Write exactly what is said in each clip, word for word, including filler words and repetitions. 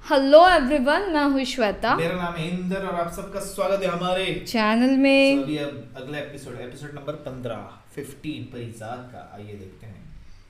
Hello everyone, मैं हूँ श्वेता। मेरा नाम है इंदर और आप सबका स्वागत है हमारे चैनल में। so, अभी अब अगला एपिसोड एपिसोड नंबर पंद्रह फिफ्टीन परिजात का, आइए देखते हैं।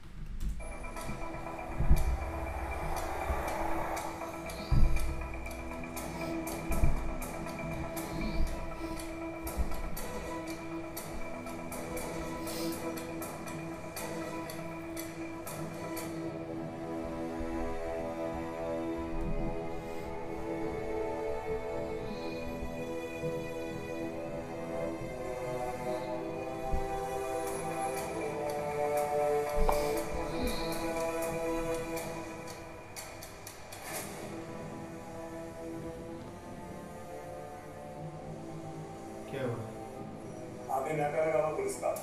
क्या हुआ? आगे ना करेगा वो पुलिस का।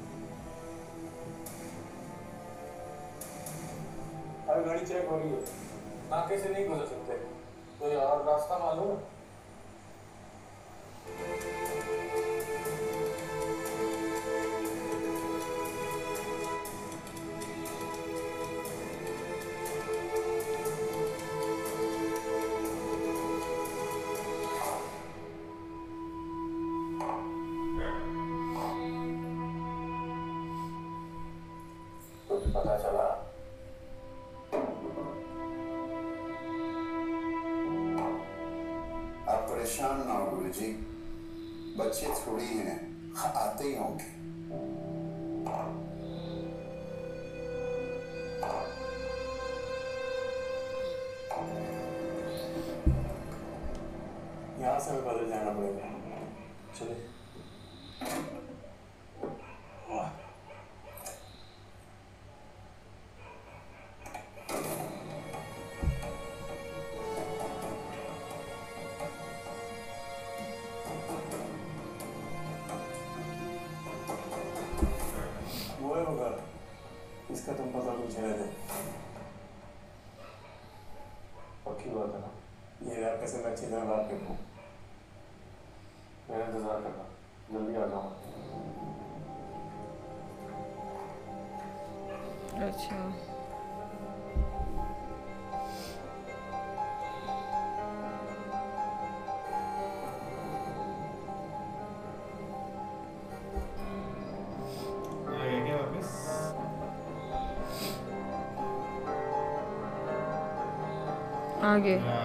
अरे गाड़ी चेक हो रही है, नाके से नहीं गुजर सकते। कोई और रास्ता मालूम है? कुछ पता चला? आप परेशान ना हो गुरुजी, बच्चे थोड़ी हैं, आते ही होंगे। यहाँ से हमें बदल जाना पड़ेगा। चलिए। वो है वो घर, इसका तुम पता पूछे रहे थे। पक्की बात है ना? ये रैप कैसे मैं अच्छी तरह बात कर दूँ। मेरा इंतजार करना, जल्दी आ जाऊँ। अच्छा, आ गया क्या वापस? आगे। हाँ।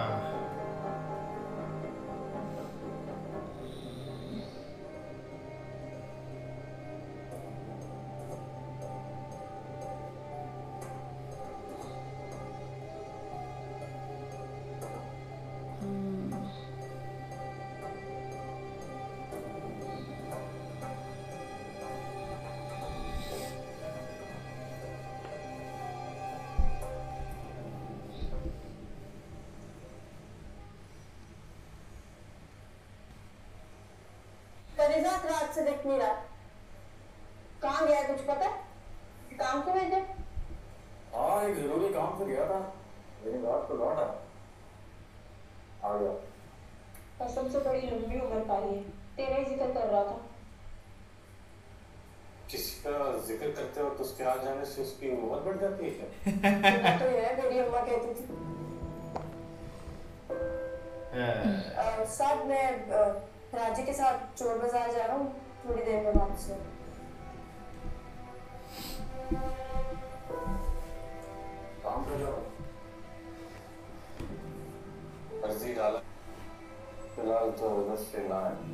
परिजात रात से दिख नहीं रहा, कहाँ गया कुछ पता? काम क्यों भेजे? हाँ, एक जरूरी काम से गया था, लेकिन रात को लौटा आ गया। और सबसे बड़ी लंबी उम्र पाली है, तेरा ही जिक्र कर रहा था। किसी का जिक्र करते हो तो उसके आ जाने से उसकी उम्र बढ़ जाती है क्या? सुना तो है, मेरी अम्मा कहती थी। हाँ। अ, साहब मैं अ, राजी के साथ चोर बाजार जा रहा हूँ, थोड़ी देर में वापस आऊँ। काम कर जाओ, अर्जी डाला, फिलहाल तो बस से ना है।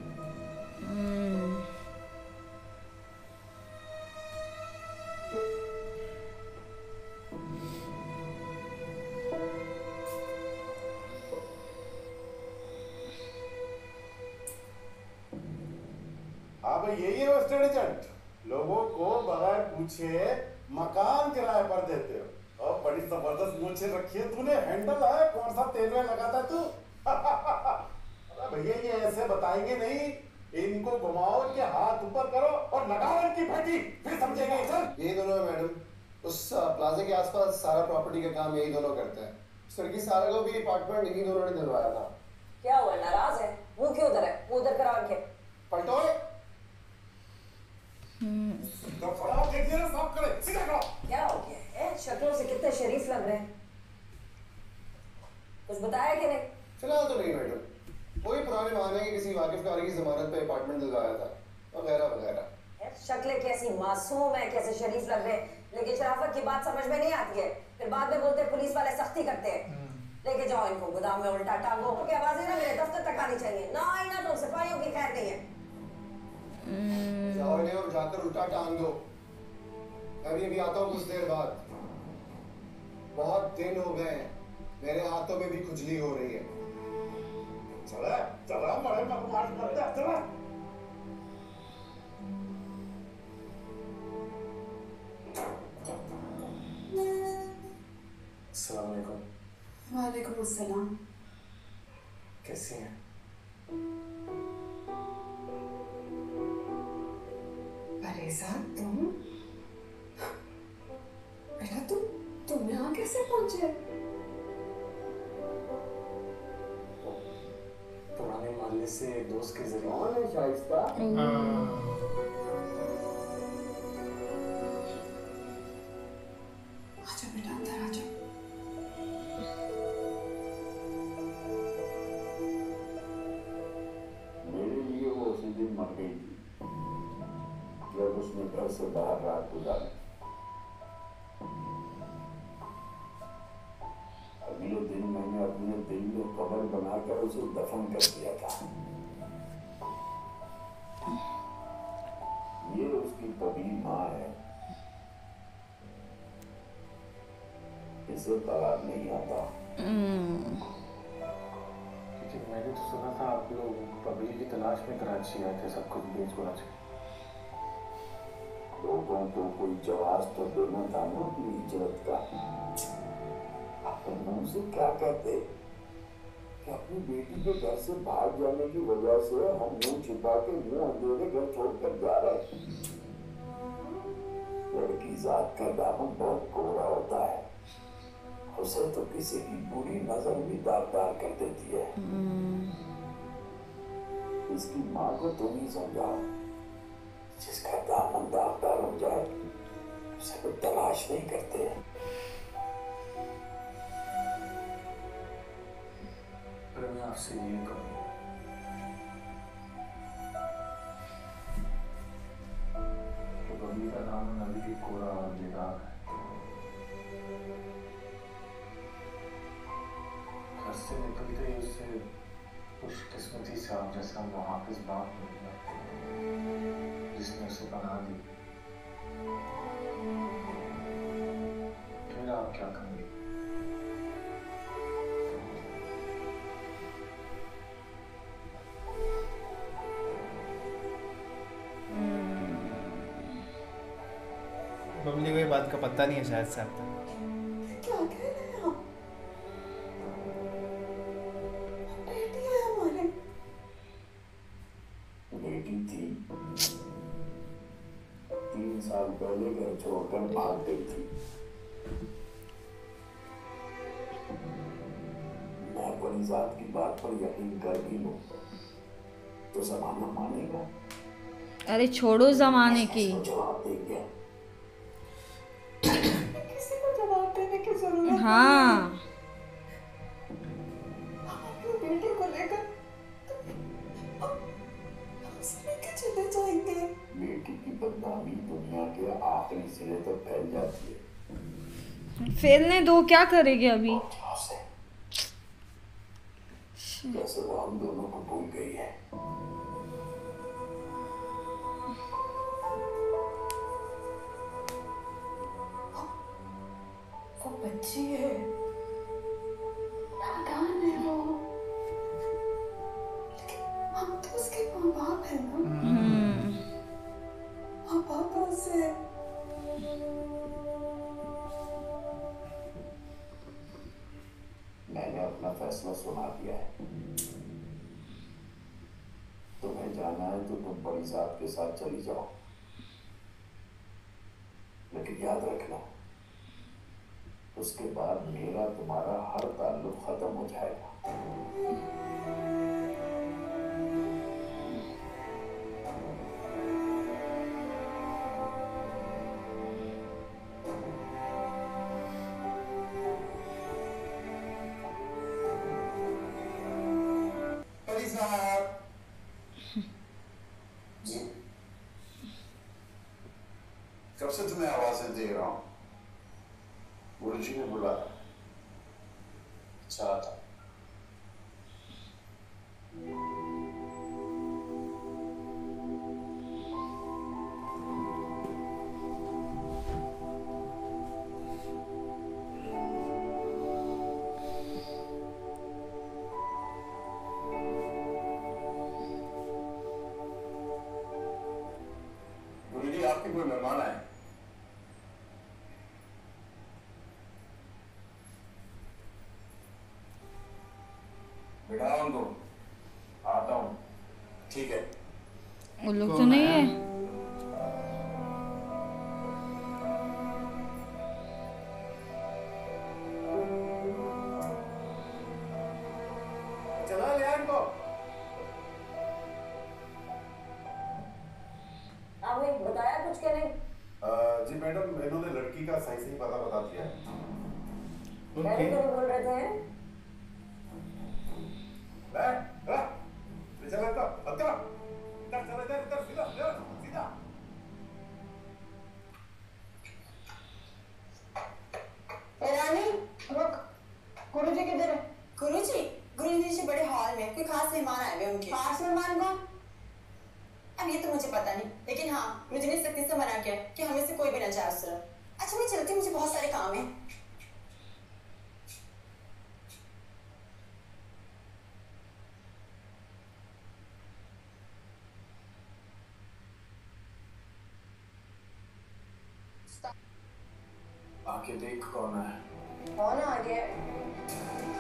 हाँ भाई, यही है वो स्टेट एजेंट, लोगों को बगैर पूछे मकान किराए पर देते हो। और बड़ी जबरदस्त मूछें रखी है तूने, हैंडल है, कौन सा तेल में लगाता है तू? अरे भैया ये ऐसे बताएंगे नहीं, इनको घुमाओ, इनके हाथ ऊपर करो और लगाओ इनकी भट्टी, फिर समझेंगे सर। यही दोनों है मैडम, उस प्लाजा के आसपास सारा प्रॉपर्टी का काम यही दोनों करते हैं। स्वर्गीय सारा को भी अपार्टमेंट इन्हीं दोनों ने दिलवाया था। क्या हुआ, नाराज है? मुंह क्यों उधर है? मुंह उधर करा के पलटो तो फड़ा देख दिया ना, साफ करे, सीधा करो। क्या हो गया है? शक्लों से कितने शरीफ लग रहे हैं। कुछ बताया कि नहीं? फिलहाल तो नहीं मैडम, वही पुराने बहाने कि किसी वाकिफकारी की जमानत पे अपार्टमेंट दिलवाया था वगैरह वगैरह। शक्लें कैसी मासूम है, कैसे शरीफ लग रहे हैं, लेकिन शराफत की बात समझ में नहीं आती है। फिर बाद में बोलते हैं पुलिस वाले सख्ती करते हैं। लेके जाओ इनको गोदाम में उल्टा टांगो की आवाजें ना मेरे दफ्तर तक आनी चाहिए, ना आई ना तो सिपाहियों की खैर नहीं है। जाओ इन्हें और जाकर उल्टा टांग दो। मैं भी अभी आता हूँ कुछ देर बाद। बहुत दिन हो गए हैं, मेरे हाथों में भी खुजली हो रही है। चला चला बड़े बकवास करते हैं, चला। अस्सलाम वालेकुम। वालेकुम अस्सलाम। कैसी हैं? परेजा तुम? बेटा तुम तुम यहाँ कैसे पहुंचे? पुराने मोहल्ले से दोस्त के जरिए। कौन है शाइस्ता? आजा बेटा अंदर आजा। मेरे लिए वो उसी दिन मर गई थी जब उसने घर से बाहर रात गुजारी। अगले दिन मैंने अपने दिल में कब्र बनाकर उसे दफन कर दिया था। ये उसकी तबीब माँ है, इसे तलाक नहीं आता। लेकिन मैंने तो सुना था आप लोग पबली की तलाश में कराची आए थे, सब कुछ बेच बाच के। लोगों को कोई जवाब तो देना था ना अपनी इज्जत का। अपने मुंह से क्या कहते कि अपनी बेटी के घर से भाग जाने की वजह से हम मुंह छिपा के मुंह अंधेरे घर छोड़कर जा रहे। लड़की जात का दामन बहुत कोरा होता है, उसे तो किसी की बुरी नजर भी दागदार कर देती है। इसकी माँ को तुम ही समझाओ, जिसका दामन दागदार हो जाए उसे कोई तलाश नहीं करते। पर मैं आपसे ये कहूँगा कि बबली का नाम अभी भी कोरा और बेदाग है। घर से निकलते ही उससे खुशकिस्मती से आप जैसा मुहाफिज बाप मिल गया जिसने उसे बना दी। फिर आप क्या करेंगे? बबली को ये बात का पता नहीं है शायद से अब तक। क्या कह रहे हैं आप? बेटी है हमारे। बेटी थी, तीन साल पहले घर छोड़कर भाग गई थी। मैं अपनी जात की बात पर यकीन कर भी लूं तो जमाना मानेगा। अरे छोड़ो जमाने की। इसको जवाब देंगे। किसी को जवाब देने की जरूरत हाँ नहीं। हम अपनी बेटी को लेकर हम उसे लेकर चले जाएंगे। बेटी की बदनामी दुनिया के आखिरी सिरे तक फैल जाती है। फैलने दो, क्या करेगी अभी। से जैसे वो हम दोनों को भूल गई है। वो बच्ची है, नादान है वो, लेकिन हम तो उसके माँ बाप है ना। माँ बाप उसे मैंने अपना फैसला सुना दिया है। तुम्हें जाना है तो तुम बड़ी साहब के साथ चली जाओ, लेकिन याद रखना उसके बाद मेरा तुम्हारा हर ताल्लुक खत्म हो जाएगा। साहब। जी कब से तुम्हें आवाजें दे रहा हूँ? गुरुजी ने बुलाया। चला था। गुरुजी आपके कोई मेहमान आए। बिठाओ उनको, आता हूँ। ठीक है। वो लोग तो नहीं है। चला लिया इनको। आपने बताया कुछ क्या नहीं? अ, जी मैडम, इन्होंने लड़की का सही सही पता बता दिया है। पहले तो नहीं बोल रहे थे। बैठ, हाँ, ले चल इधर, इधर, इधर चल, इधर, इधर, सीधा, इधर, सीधा। रानी रुक। गुरुजी किधर है? गुरुजी गुरुजी से बड़े हॉल में कोई खास मेहमान आए हुए उनके। खास मेहमान कौन? अब ये तो मुझे पता नहीं, लेकिन हाँ गुरुजी ने सख्ती से मना किया कि हमें से कोई भी ना जाए उस तरफ। अच्छा मैं चलती हूँ, मुझे बहुत सारे काम हैं। आके देख कौन है। कौन आ गया?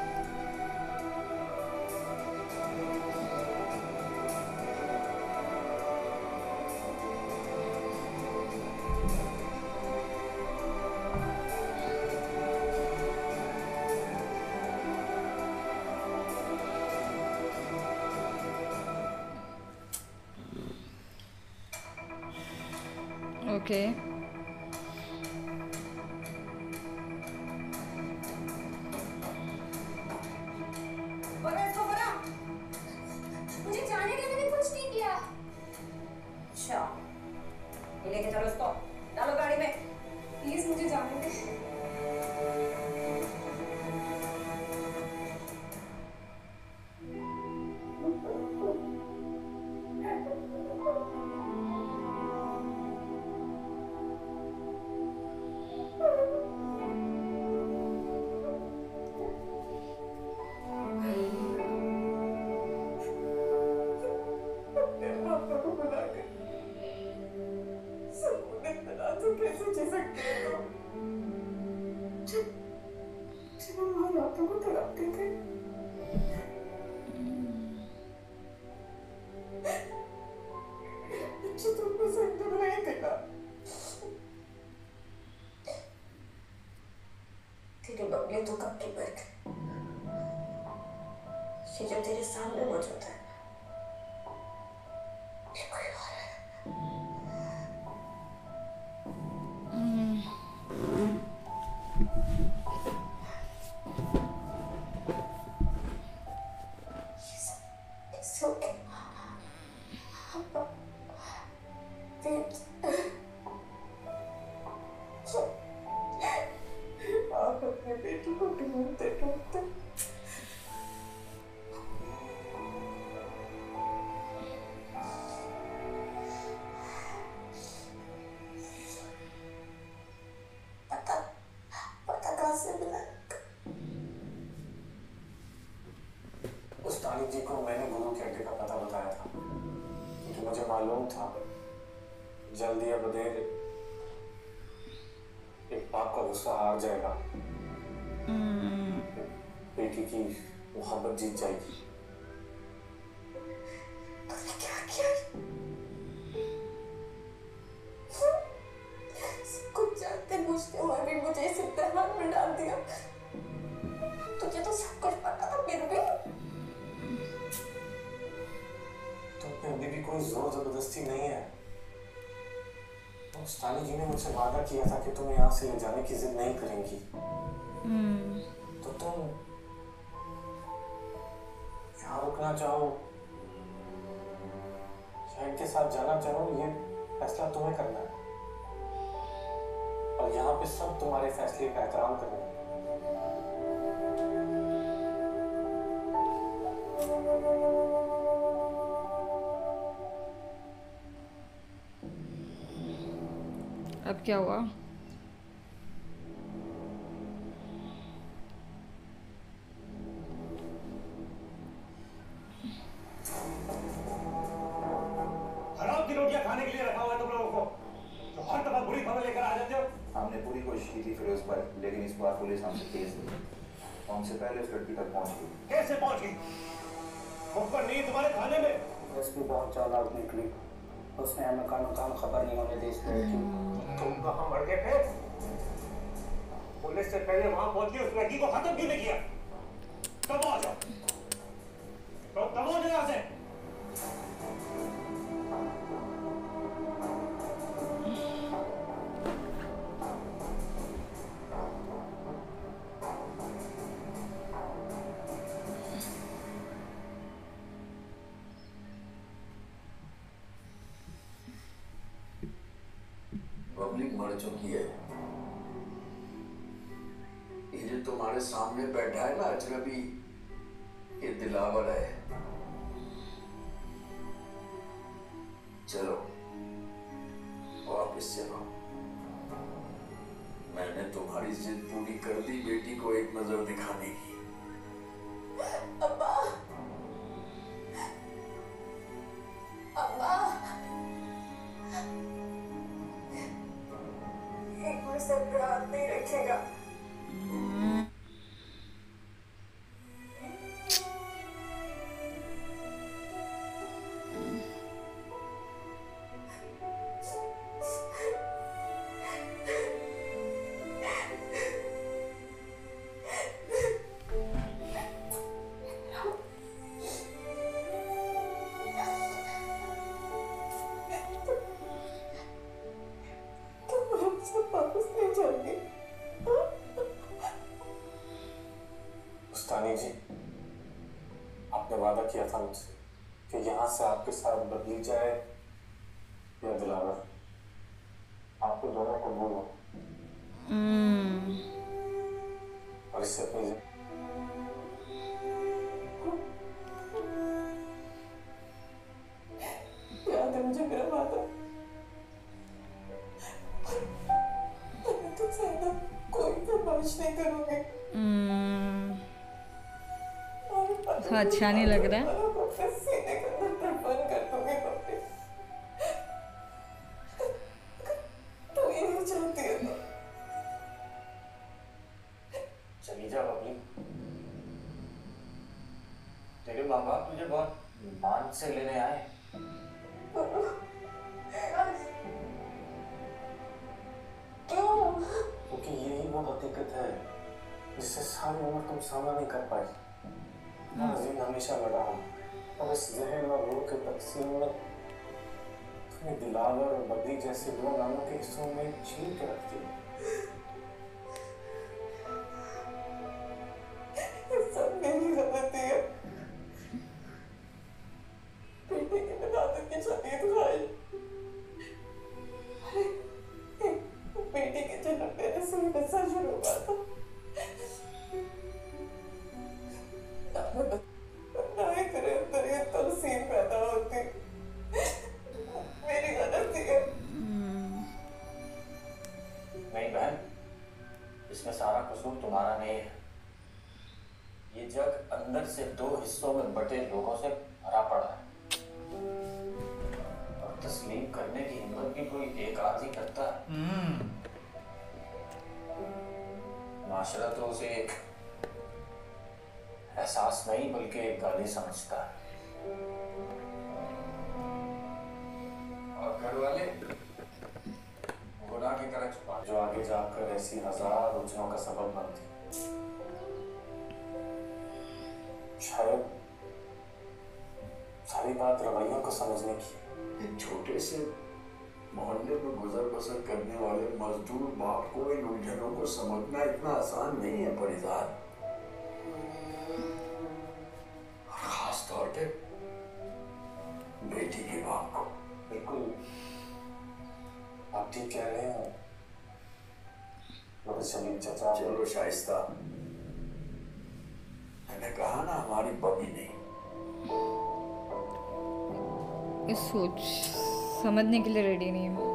ओके। मुझे जाने का मैंने कुछ नहीं किया। अच्छा, ये लेके चलो इसको, डालो गाड़ी में। प्लीज मुझे जाने दे। तेरे बगले तो कब की बैठ ये जो तेरे सामने मौजूद है ये कोई और है। It's okay. Wait. आप अपने बेटे को ढूंढते ढूंढते पता पता कहाँ से मिला? उस तालिब जी को मैंने गुरु के अड्डे का पता बताया था, क्योंकि मुझे मालूम था जल्दी या बदेर एक बाप का गुस्सा हार जाएगा, बेटी की मोहब्बत जीत जाएगी। तूने क्या किया? सब कुछ जानते बूझते हुए भी मुझे इस इम्तिहान में डाल दिया। तुझे तो सब कुछ पता था फिर भी। तुम पे अभी भी कोई जोर जबरदस्ती नहीं है। उस्तानी जी ने मुझसे वादा किया था कि तुम्हें यहाँ से ले जाने की जिद नहीं करेंगी, तो तुम यहाँ रुकना चाहो इनके साथ जाना चाहो ये फैसला तुम्हें करना है, और यहाँ पे सब तुम्हारे फैसले का एहतराम करेंगे। अब क्या हुआ? हराम की रोटियां खाने के लिए रखा हुआ है तुम लोगों को, तो हर दफा बुरी खबर लेकर आ जाते हो। हमने पूरी कोशिश की थी फिरोज पर, लेकिन इस बार पुलिस हमसे तेज थी। हमसे पहले उस लड़की तक पहुंच गई। कैसे पहुंच गई? मुखबर नहीं तुम्हारे खाने में। एसपी बहुत चालाक निकली, उसने हमें कानो कान खबर नहीं होने दी इस लड़की। तुम कहाँ मर गए थे? पुलिस से पहले वहां पहुंच के उस लड़की को खत्म क्यों नहीं किया? कब आ जाओ, तो कब आ जाओ यहाँ से। पब्लिक मर चुकी है। ये जो तुम्हारे सामने बैठा है ना अजनबी, ये दिलावर है। चलो वापिस चलो। मैंने तुम्हारी जिद पूरी कर दी बेटी को एक नजर दिखाने की। अब्बा, अब्बा, एक बार सर पे हाथ नहीं रखेगा। उस्तानी जी, आपने वादा किया था मुझसे कि यहाँ से आपके साथ बदली जाए या दिलावर, आपको दोनों को बोलो और इससे अपनी याद है मुझे मेरा वादा। मैं तो ज्यादा कोई फरमाइश नहीं करूंगी। तो अच्छा नहीं लग रहा है। चली जा बबली, तेरे माँ बाप तुझे बहुत मान से लेने आए। क्यों? क्योंकि यही वो हकीकत है जिससे सारी उम्र तुम सामना नहीं कर पाई। नज़ीर हमेशा लड़ा हूँ, और इस जहन और रूह के तकसीम में तुम्हें दिलावर और बदली जैसे दो नामों के हिस्सों में छीन के रख दिया। सब मेरी गलती है। बेटे की विलादत की शदीद ख्वाहिश, बेटे के जन्म देने से ही बच्चा शुरू हुआ था। नहीं तेरे अंदर ये तमसीन पैदा होती, मेरी गलती है। नहीं बहन, इसमें सारा कसूर तुम्हारा नहीं है। ये जग अंदर से दो हिस्सों में बटे लोगों से भरा पड़ा है, और तस्लीम करने की हिम्मत भी कोई एक आदमी करता है। माशरा तो उसे एक एहसास नहीं बल्कि एक गाली समझता है। और घर वाले गुनाह की तरह छुपा, जो आगे जाकर ऐसी हजार उलझनों का सबब बनती। शायद सारी बात रवैयों को समझने की। एक छोटे से मोहल्ले में गुजर बसर करने वाले मजदूर बाप को इन उलझनों को समझना इतना आसान नहीं है परिजात। खास तौर पे बेटी के बाप को। शाइस्ता, मैंने कहा ना हमारी बबी नहीं। इस सोच समझने के लिए रेडी नहीं हूँ।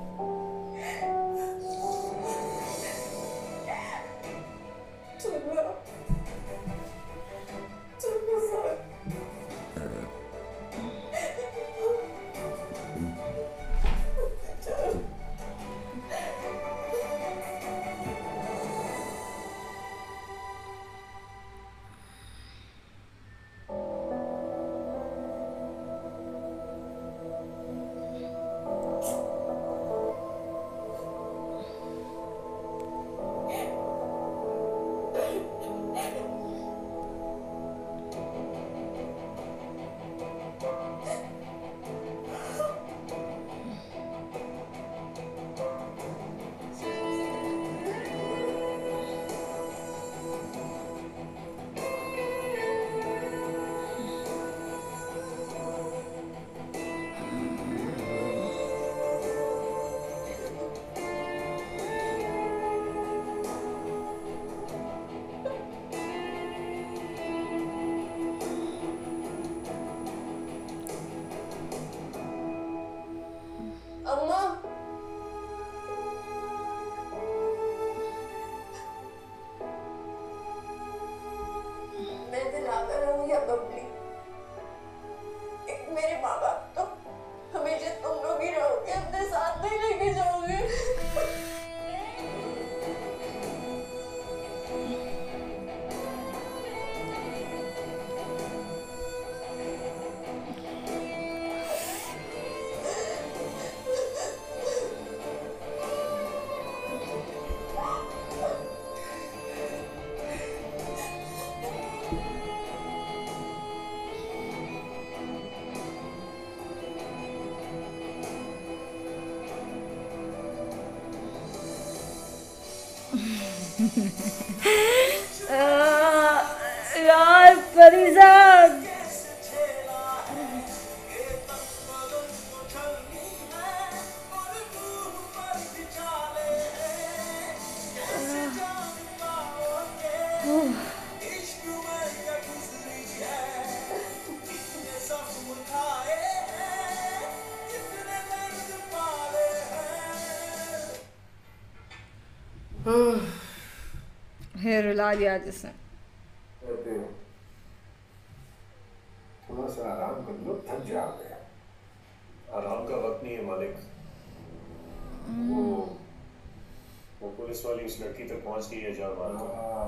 यार परिजाद है रुला दिया जिसने। थोड़ा सा आराम कर लो, थक जाओगे। आराम का वक्त नहीं है मालिक। वो वो पुलिस वाली उस लड़की तक पहुंच गई है जहाँ मार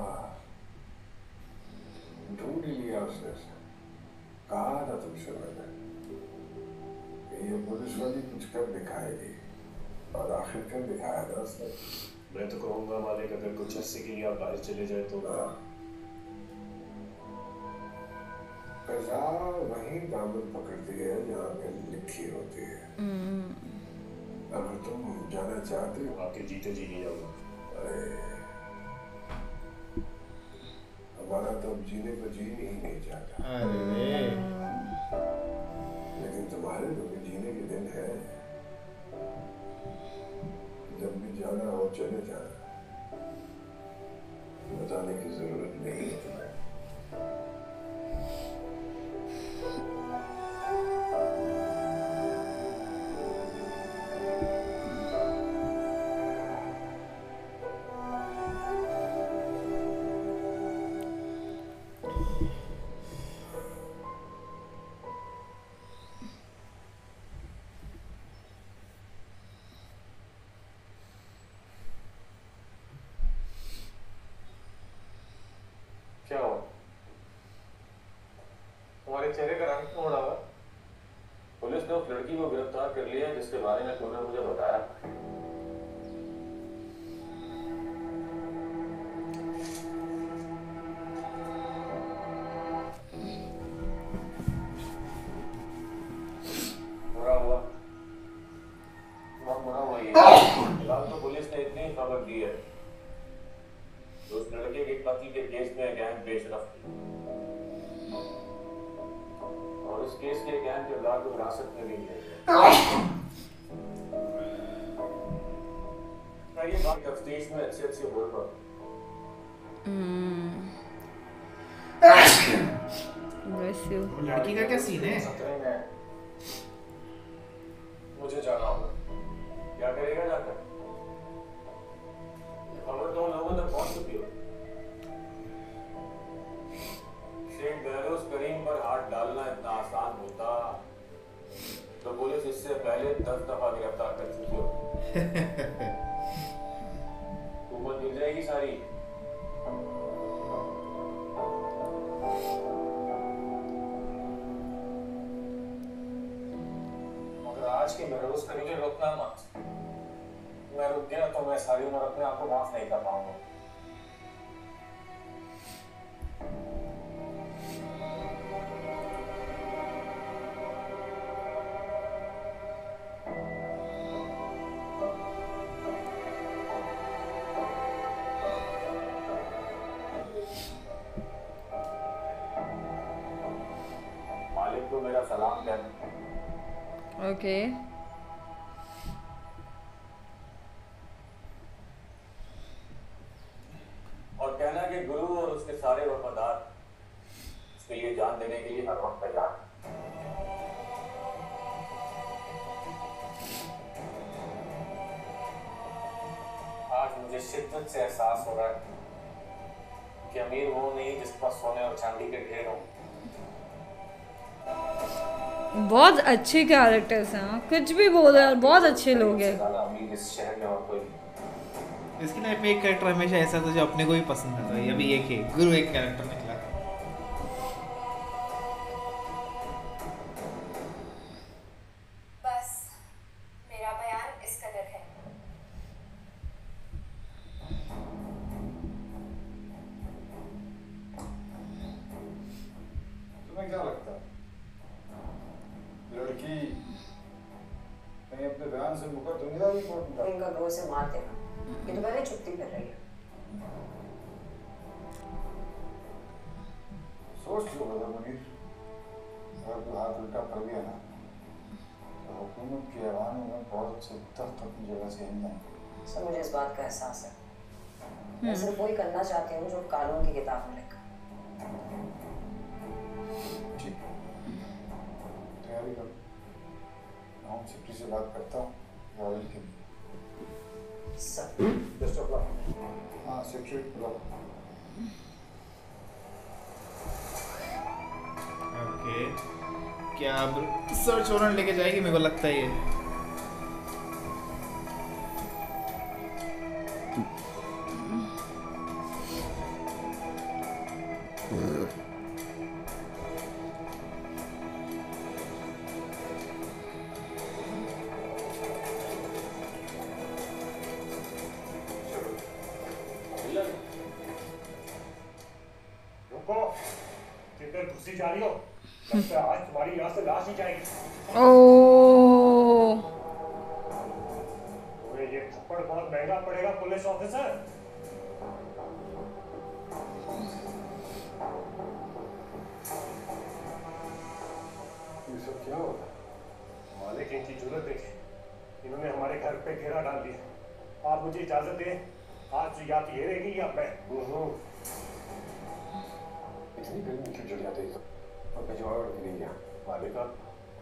ढूंढ ही लिया उसने। कहा था तुमसे मैंने कि ये पुलिस वाली कुछ कर दिखाएगी, और आखिर कर दिखाया था उसने। मैं तो कहूँगा मालिक, अगर कुछ अस्सी के लिए आप बाहर चले जाए तो कज़ा वहीं दामन पकड़ती है जहाँ पे लिखी होती है। अगर तुम जाना चाहते हो, आपके जीते जी नहीं जाऊंगा। अरे हमारा तो अब जीने को जी ही नहीं चाहता। अरे लेकिन तुम्हारे तो भी जीने के दिन है। जब भी जाना हो चले जाना, बताने की जरूरत नहीं है तुम्हें। क्या हुआ? तुम्हारे चेहरे का रंग क्यों उड़ा हुआ? पुलिस ने उस लड़की को गिरफ्तार कर लिया जिसके बारे में तुमने मुझे बताया। बुरा हुआ, बहुत बुरा हुआ ये। फिलहाल तो पुलिस ने इतनी खबर दी है, उस लड़के के कत्ल के केस में गैंग पेशरफ की, और इस केस के गैंग किरदार को हिरासत में भी लिया। ये बात तफ्तीश में अच्छे अच्छे बोल पा, Bless you. लड़की का क्या सीन है? खतरे में है। मुझे जाना होगा। क्या करेगा जाकर? खबर तो लोगों तक पहुंच चुकी है। शेख बहरोज करीम पर हाथ डालना इतना आसान होता तो पुलिस इससे पहले दस दफा गिरफ्तार कर चुकी हो। हुकूमत मिल जाएगी सारी। मगर आज की बहरोज करीम मुझे रोकना मत। मैं रुक गया तो मैं सारी उम्र अपने आप को माफ नहीं कर पाऊंगा। मालिक को मेरा सलाम कहना। Okay. और कहना कि गुरु और उसके सारे वफादार उसके लिए जान देने के लिए हर वक्त तैयार हैं। आज मुझे शिद्दत से एहसास हो रहा है कि अमीर वो नहीं जिस पर सोने और चांदी के ढेर हों। बहुत अच्छे कैरेक्टर्स हैं, कुछ भी बोल रहे हैं, बहुत अच्छे लोग हैं। अमीर इस शहर में और कोई नहीं। इसकी लाइफ में एक कैरेक्टर हमेशा ऐसा था जो अपने को ही पसंद आता है। अभी एक है गुरु, एक कैरेक्टर निकला। बस मेरा बयान इस कदर है। तुम्हें क्या लगता है लड़की कहीं अपने बयान से मुकर तो नहीं रही? इनका गो से मार देना। ये तो पहले छुट्टी कर रही है। सोच लो बदर मुनीर, अगर कोई हाथ उल्टा कर दिया ना तो हुकूमत के ऐवानों में बहुत से तख्त अपनी जगह से हिल जाएंगे। सर मुझे इस बात का एहसास है। मैं सिर्फ वही करना चाहती हूँ जो कानून की किताब में लिखा। ठीक है, तैयारी करो। मैं सेक्रेटरी से बात करता हूँ रॉयल के लिए। Sir best of luck. हाँ सेक्रेटरी बुलाओ। ओके, क्या अब सर्च वारंट लेके जाएगी? मेरे को लगता है ये रुको, किधर घुसी जा रही हो? लगता है आज तुम्हारी यहाँ से लाश ही जाएगी। ओह, तुम्हें ये थप्पड़ बहुत महंगा पड़ेगा पुलिस ऑफिसर। ये सब क्या हो रहा है? मालिक इनकी जरूरत देखे, इन्होंने हमारे घर पे घेरा डाल दिया। आप मुझे इजाजत दें, आज या तो ये रहेगी या मैं। इतनी गर्मी क्यों जड़ जाती है और भिजवाड़ा रख नहीं गया? मालिक आप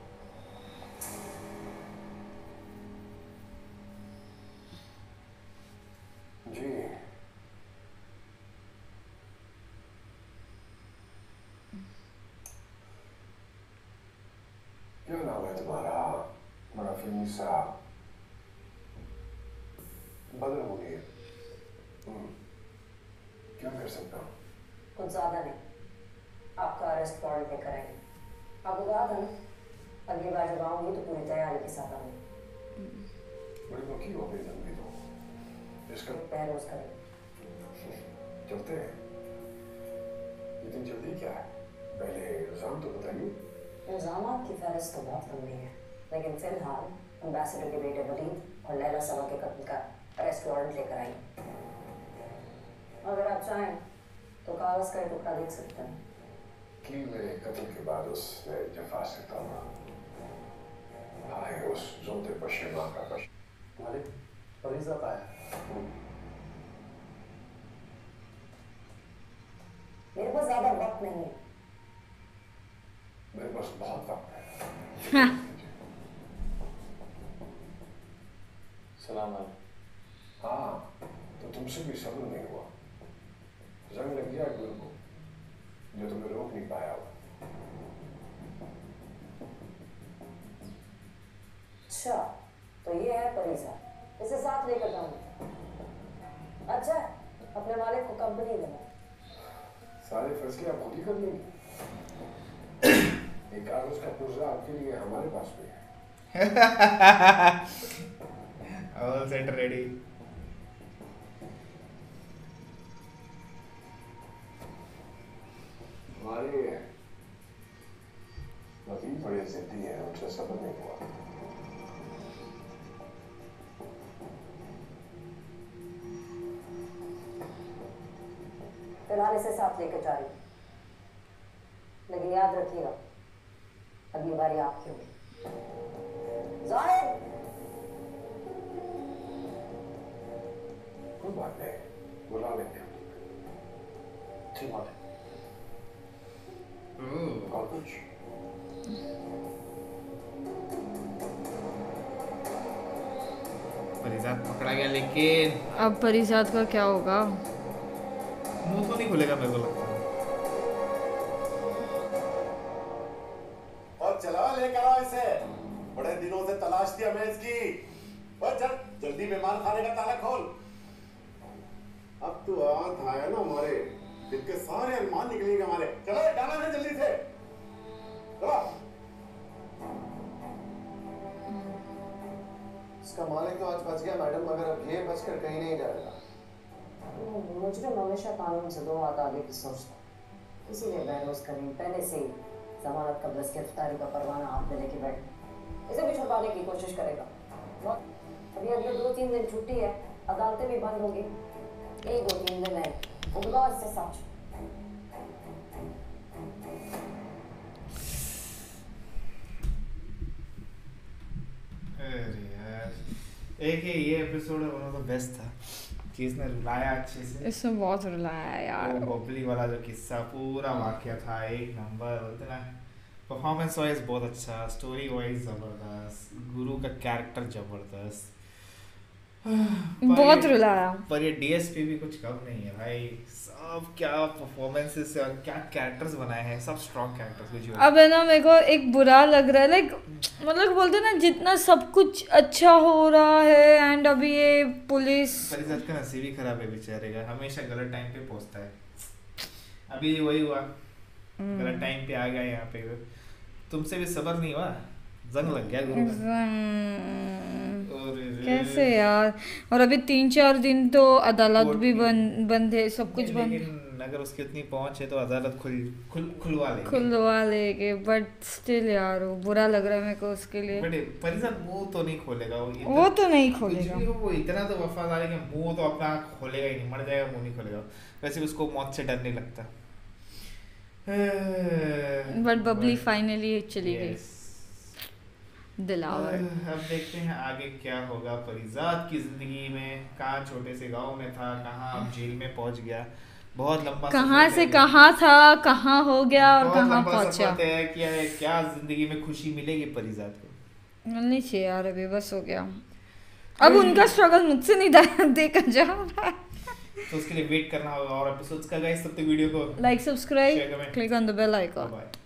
जी क्या नाम है तुम्हारा? बड़ा फिल्मी सा बदर मुनीर। क्या कर सकता हूँ? कुछ ज्यादा नहीं, आपका अरेस्ट वारंट लेकर आएंगे। आपको कहा था ना, अगली बार जब आऊंगी तो पूरी तैयारी के साथ आऊंगी। बड़ी मक्खी हो गई जल्दी तो इसका बहरोज करेंगे। चलते हैं, लेकिन जल्दी क्या है? पहले इल्जाम तो बताइए। इल्जामात की फहरिस्त तो बहुत लंबी है, लेकिन फिलहाल एम्बेसडर के बेटे वलीद और लैला सबा के कत्ल का अरेस्ट वारंट लेकर आई। अगर आप चाहें तो कागज का एक टुकड़ा देख सकते हैं कि मेरे कत्ल के बाद उसने जफा से तौबा, हाय उस जोते पश्चिमा का पश। मालिक फरीजा का है। पास ज्यादा वक्त नहीं है। मेरे पास बहुत वक्त है। सलाम है। हाँ, तो तुमसे भी सब्र नहीं हुआ। जंग लग गया गुरु को, जो तुम्हें रोक नहीं पाया हो। अच्छा, तो ये है परिजा, इसे साथ लेकर जाऊंगा। अच्छा, अपने मालिक को कंपनी देना। सारे फैसले आप खुद ही कर लेंगे। एक कागज का पुर्जा आपके लिए हमारे पास भी है। All set ready. हमारे वकील बड़े जिद्दी है, उनसे सब्र नहीं हुआ। फिलहाल इसे साथ लेकर जा रही हूँ, लेकिन याद रखिएगा अगली बारी आपकी होगी। जाहिद, कोई बात नहीं, बुला लेंगे। ठीक बात है। और कुछ? परिजात पकड़ा गया, लेकिन अब परिजात का क्या होगा? मुंह तो नहीं खुलेगा मेरे को लगता है। और चला लेकर आओ इसे, बड़े दिनों से तलाश थी हमें इसकी। और चल जल्दी मेहमान खाने का ताला खोल। अब तो हाथ आया ना हमारे दिल के सारे अरमान निकलेंगे हमारे। चलो डाला है जल्दी से, चलो। इसका मालिक तो आज बच गया मैडम, मगर अब ये बचकर कहीं नहीं जाएगा। मुजरिम हमेशा कानून से दो हाथ आगे की सोचता है, इसीलिए बहनोज करीम पहले से ही जमानत कब्ल गिरफ्तारी का परवाना हाथ में लेके बैठे इसे भी छुपाने की कोशिश करेगा। अभी अगले दो तीन दिन छुट्टी है, अदालतें भी बंद होंगी। एक दो तीन दिन है, उगला इससे सच। अरे यार, एक ये ये episode one of the best था कि इसने रुलाया अच्छे से। इसमें बहुत रुलाया यार। वो बबली वाला जो किस्सा पूरा वाकया था एक नंबर। उतना परफॉर्मेंस वाइज बहुत अच्छा, स्टोरी वाइज जबरदस्त, गुरु का कैरेक्टर जबरदस्त, बहुत रुलाया। पर ये डीएसपी भी कुछ कम नहीं है भाई। सब क्या परफॉर्मेंसेस और क्या कैरेक्टर्स बनाए हैं, सब स्ट्रॉन्ग कैरेक्टर्स। अब है ना, मेरे को एक बुरा लग रहा है, लाइक मतलब बोलते ना जितना सब कुछ अच्छा हो रहा है एंड अभी ये पुलिस परिजात का नसीब ही खराब है बेचारे का, हमेशा गलत टाइम पे पहुंचता है। अभी वही हुआ, गलत टाइम पे आ गया यहाँ पे। तुमसे भी सब्र नहीं हुआ, जंग लग गया गुरु और कैसे यार। और अभी तीन चार दिन तो अदालत भी बंद बंद है, सब कुछ बंद। लेकिन अगर उसकी इतनी पहुंच है तो अदालत खुल खुल खुलवा लेंगे खुलवा लेंगे बट स्टिल यार वो बुरा लग रहा है मेरे को उसके लिए। बट परिजात मुंह तो नहीं खोलेगा वो, वो तो नहीं खोलेगा। वो इतना तो वफादार है कि मुंह तो अपना खोलेगा ही नहीं, मर जाएगा मुंह नहीं खोलेगा। वैसे उसको मौत से डर नहीं लगता। बट बबली फाइनली चली गई दिलावर। अब देखते हैं आगे क्या होगा परिजात की जिंदगी में। कहाँ छोटे से गांव में था, कहाँ अब जेल में पहुंच गया। बहुत लंबा कहाँ से कहाँ था, कहाँ हो गया और कहाँ पहुंचा। क्या है, क्या जिंदगी में खुशी मिलेगी परिजात को? मिलनी चाहिए यार, अभी बस हो गया। अब उनका स्ट्रगल मुझसे नहीं देखा जा रहा है, तो उसके लिए वेट करना होगा और एपिसोड्स का। गाइस तब तक वीडियो को like, subscribe, click on the bell icon.